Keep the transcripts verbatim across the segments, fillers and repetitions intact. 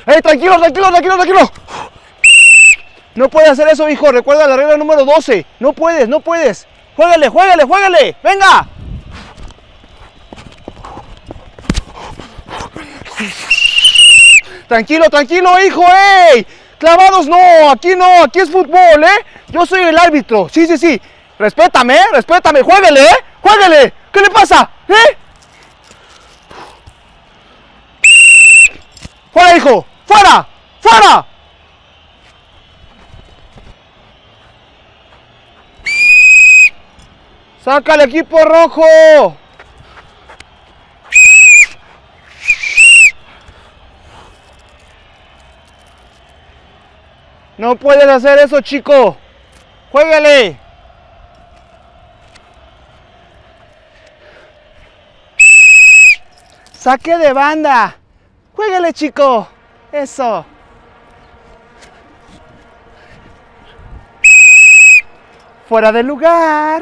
¡Eh, tranquilo, tranquilo, tranquilo, tranquilo! No puedes hacer eso, hijo. Recuerda la regla número doce. No puedes, no puedes. Juégale, juégale, juégale. ¡Venga! Tranquilo, tranquilo, hijo, ¡ey! Clavados no, aquí no, aquí es fútbol, ¿eh? Yo soy el árbitro, sí, sí, sí. Respétame, ¿eh? Respétame, juégale, ¿eh? Juégale. ¿Qué le pasa? ¿Eh? ¡Fuera, hijo! ¡Fuera! ¡Fuera! ¡Saca al equipo rojo! No puedes hacer eso, chico. ¡Juégale! ¡Saque de banda! ¡Juégale, chico! ¡Eso! ¡Fuera de lugar!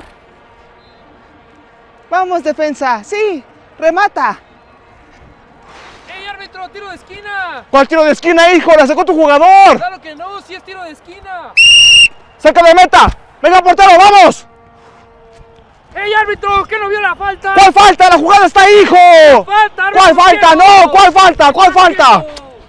¡Vamos, defensa! ¡Sí! ¡Remata! ¡Ey, árbitro! ¡Tiro de esquina! ¿Cuál tiro de esquina, hijo? ¡La sacó tu jugador! ¡Claro que no! ¡Sí es tiro de esquina! ¡Saca de meta! ¡Venga, portero, vamos! ¡Ey, árbitro! ¿Qué no vio la falta? ¿Cuál falta? ¡La jugada está ahí, hijo! ¡Falta, árbitro! ¿Cuál falta? ciego! ¡No! ¿Cuál falta? ¿Cuál falta?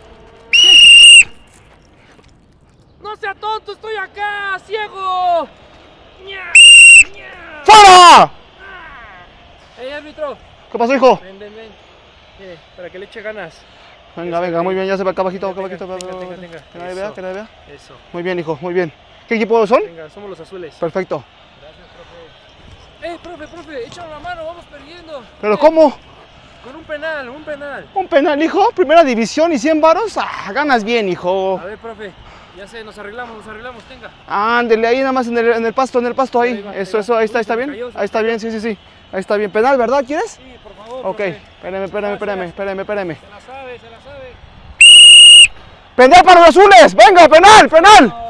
¡No sea tonto! ¡Estoy acá! ¡Ciego! ¡Nya! ¡Nya! ¡Fuera! ¡Ey, árbitro! ¿Qué pasó, hijo? Ven, ven, ven. Mire, para que le eche ganas. Venga, venga, muy bien, ya se va acá abajito, acá Venga, abajito. venga, venga, venga. Que nadie vea, Eso. que nadie vea. Eso. Muy bien, hijo, muy bien. ¿Qué equipo son? Venga, somos los azules. Perfecto. Gracias, profe. ¡Ey, profe, profe! ¡Échanos la mano! ¡Vamos perdiendo! ¿Pero Eh, cómo? Con un penal, un penal. ¿Un penal, hijo? ¿Primera división y cien varos? Ah, ganas bien, hijo. A ver, profe. Ya sé, nos arreglamos, nos arreglamos, tenga. Ándele, ahí nada más en el, en el pasto, en el pasto, ahí. Ahí va, ahí Eso, va. eso, ahí está, ahí está Uy, se bien. me cayó, se Ahí me está cayó. bien, sí, sí, sí. Ahí está bien. ¿Penal, verdad? ¿Quieres? Sí, por favor, Ok, profe. espérame, espérame, espérame, espérame, espérame. Se la sabe, se la sabe. ¡Penal para los azules! ¡Venga, penal, penal!